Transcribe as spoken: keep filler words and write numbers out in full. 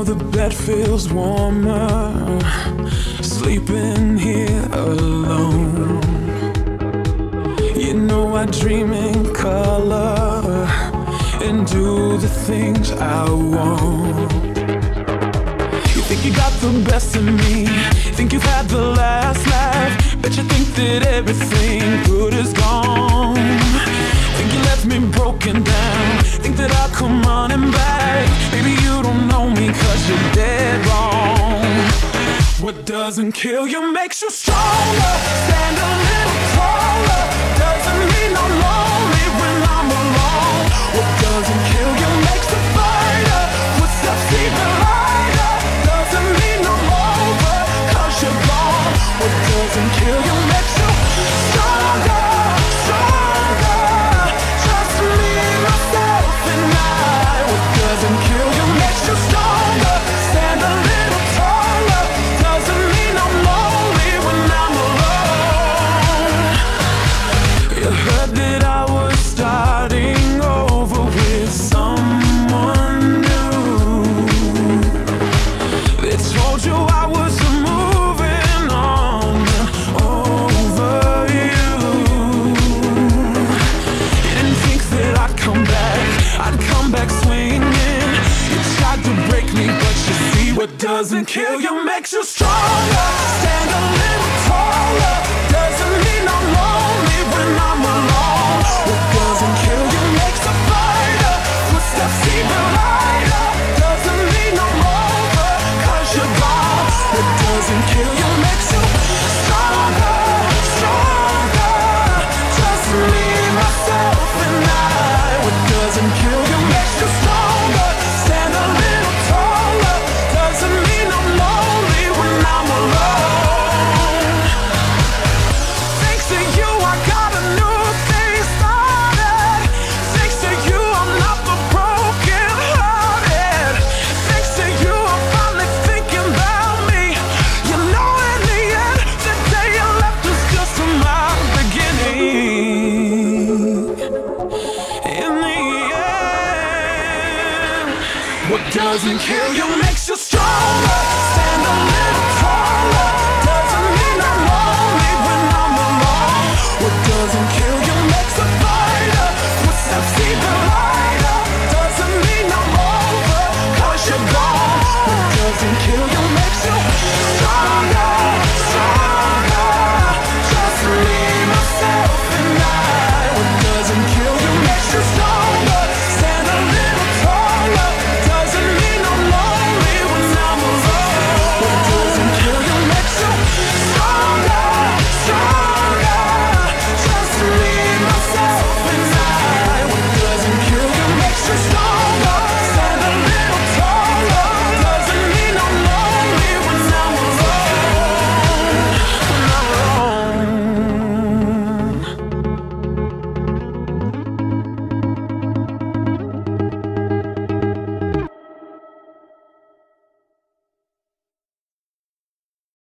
know the bed feels warmer, sleeping here alone. You know I dream in color and do the things I want. You think you got the best of me, think you've had the last laugh, bet you think that everything good is gone. Think you left me broken down, think that I'll come running back. Baby, you don't know me cause you're dead wrong. What doesn't kill you makes you stronger. Stand a little taller. Doesn't mean I'm lonely when I'm alone. What doesn't kill you makes a fighter. Footsteps even lighter. Doesn't mean I'm over cause you're gone. What doesn't kill you makes you stronger, stronger. Just me, myself and I. What doesn't kill you makes you stronger. Stand a little taller. Doesn't mean I'm lonely when I'm alone. You heard that I was starting over with someone new. They told you I was moving on over you. You didn't think that I'd come back, I'd come back swinging. You tried to break me, but you see what doesn't kill you makes you stronger. Stand a little taller. Doesn't mean I'm lonely when I'm alone. What doesn't kill you makes a fighter. Footsteps even lighter. Doesn't mean I'm over cause you're gone. What doesn't kill you makes you stronger, stronger. Just me, myself and I. What doesn't kill you makes you stronger. Stand a little taller. Doesn't mean I'm lonely when I'm alone. Thanks to you I got a new thing started. Thanks to you I'm not the broken hearted. Thanks to you I'm finally thinking about me. You know in the end, the day you left was just my beginning. In the end, what doesn't kill you makes